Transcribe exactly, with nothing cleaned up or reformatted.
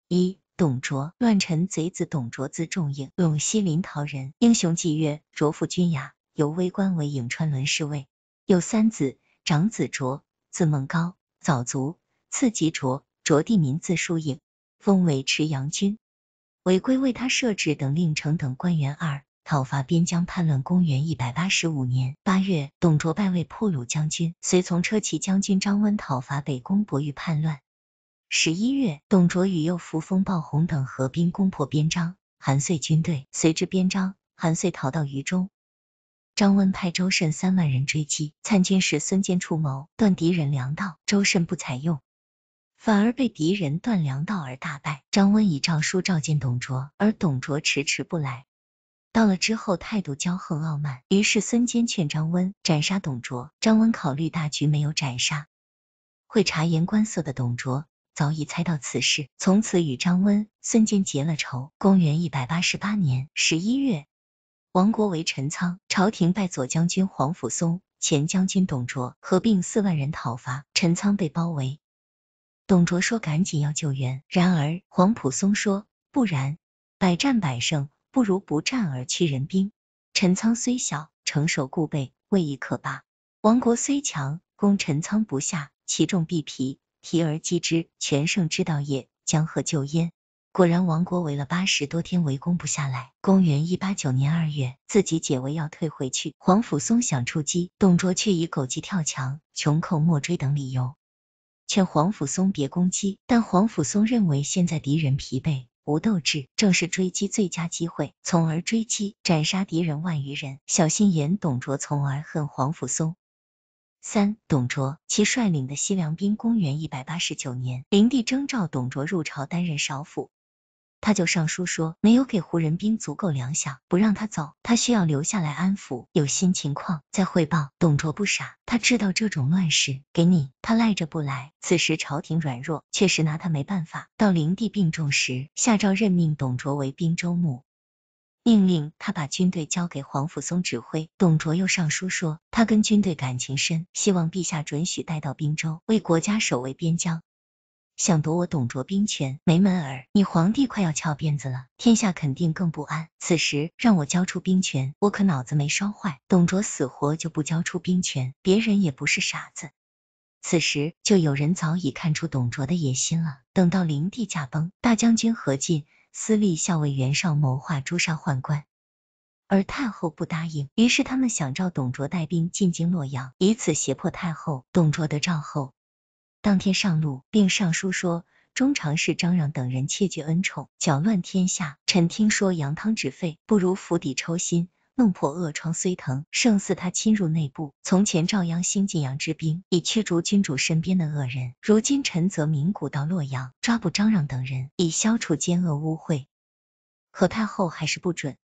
一、董卓，乱臣贼子董卓字仲应，陇西临洮人，英雄继岳，卓父君雅，由微官为颍川伦侍尉。有三子，长子卓，字孟高，早卒；次及卓，卓地名字叔应，封为池阳君。违规为他设置等令丞等官员二，讨伐边疆叛乱。公元一百八十五年八月，董卓拜为破虏将军，随从车骑将军张温讨伐北宫博欲叛乱。十一月，董卓与右扶风鲍弘等合兵攻破边章，韩遂军队随至边章，韩遂逃到渝中。张温派周慎三万人追击，参军时孙坚出谋断敌人粮道，周慎不采用，反而被敌人断粮道而大败。张温以诏书召见董卓，而董卓迟迟不来。到了之后态度骄横傲慢，于是孙坚劝张温斩杀董卓，张温考虑大局没有斩杀。会察言观色的董卓早已猜到此事，从此与张温、孙坚结了仇。公元一百八十八年十一月，亡国为陈仓，朝廷拜左将军黄甫松、前将军董卓合并四万人讨伐，陈仓被包围。董卓说赶紧要救援，然而黄甫松说不然，百战百胜，不如不战而屈人兵。陈仓虽小，城守固备，未易可拔。亡国虽强，攻陈仓不下，其众必疲，疲而击之，全胜之道也，将何救焉？果然亡国围了八十多天，围攻不下来。公元一八九年二月，自己解围要退回去，黄甫松想出击，董卓却以狗急跳墙、穷寇莫追等理由劝黄甫松别攻击，但黄甫松认为现在敌人疲惫，无斗志，正是追击最佳机会，从而追击，斩杀敌人万余人。小心眼董卓从而恨黄甫松。三、董卓，其率领的西凉兵。公元一百八十九年，灵帝征召董卓入朝担任少府，他就上书说没有给胡人兵足够粮饷，不让他走，他需要留下来安抚，有新情况再汇报。董卓不傻，他知道这种乱世，给你他赖着不来。此时朝廷软弱，确实拿他没办法。到灵帝病重时，下诏任命董卓为滨州牧，命令他把军队交给黄甫松指挥。董卓又上书说，他跟军队感情深，希望陛下准许带到滨州，为国家守卫边疆。想夺我董卓兵权，没门儿！你皇帝快要翘辫子了，天下肯定更不安。此时让我交出兵权，我可脑子没烧坏。董卓死活就不交出兵权，别人也不是傻子。此时就有人早已看出董卓的野心了。等到灵帝驾崩，大将军何进、司隶校尉袁绍谋划诛杀宦官，而太后不答应，于是他们想召董卓带兵进京洛阳，以此胁迫太后。董卓得诏后，当天上路，并上书说，中常侍张让等人窃据恩宠，搅乱天下。臣听说扬汤止沸，不如釜底抽薪，弄破恶疮虽疼，胜似他侵入内部。从前赵鞅兴晋阳之兵，以驱逐君主身边的恶人，如今臣则鸣鼓到洛阳，抓捕张让等人，以消除奸恶污秽。可太后还是不准，